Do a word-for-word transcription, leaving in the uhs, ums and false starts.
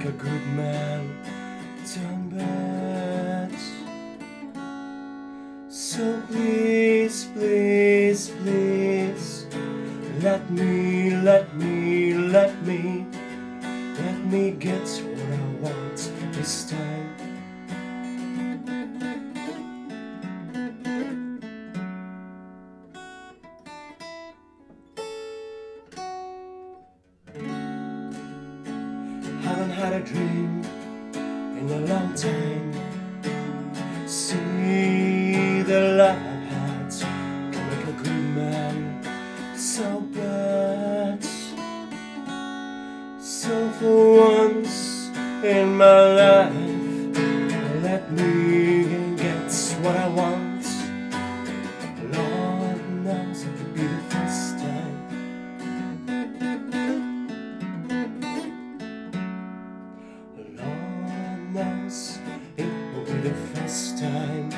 make a good man turn bad. So please, please, please, let me, let me, let me, let me get what I want this time. Haven't had a dream in a long time. See, the love I've had can make a good man so bad. So for once in my life, let me get what I want. Lord knows it could be the first time. Lord knows it will be the first time.